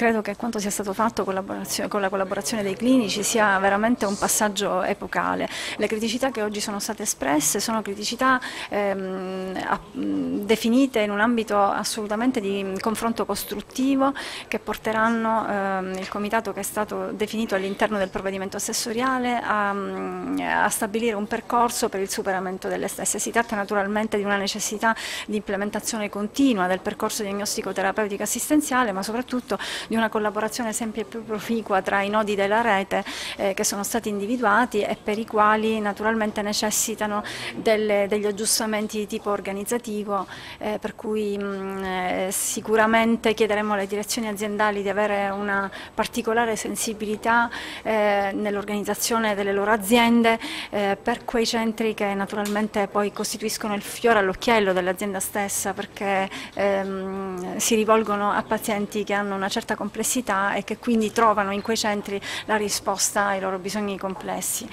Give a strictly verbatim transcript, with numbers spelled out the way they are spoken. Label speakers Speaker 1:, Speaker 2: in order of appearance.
Speaker 1: Credo che quanto sia stato fatto con la collaborazione dei clinici sia veramente un passaggio epocale. Le criticità che oggi sono state espresse sono criticità ehm, a, definite in un ambito assolutamente di confronto costruttivo, che porteranno ehm, il comitato che è stato definito all'interno del provvedimento assessoriale a, a stabilire un percorso per il superamento delle stesse. Si tratta naturalmente di una necessità di implementazione continua del percorso diagnostico terapeutico assistenziale, ma soprattutto di una collaborazione sempre più proficua tra i nodi della rete eh, che sono stati individuati e per i quali naturalmente necessitano delle, degli aggiustamenti di tipo organizzativo, eh, per cui mh, eh, sicuramente chiederemo alle direzioni aziendali di avere una particolare sensibilità eh, nell'organizzazione delle loro aziende eh, per quei centri che naturalmente poi costituiscono il fiore all'occhiello dell'azienda stessa, perché ehm, si rivolgono a pazienti che hanno una certa complessità e che quindi trovano in quei centri la risposta ai loro bisogni complessi.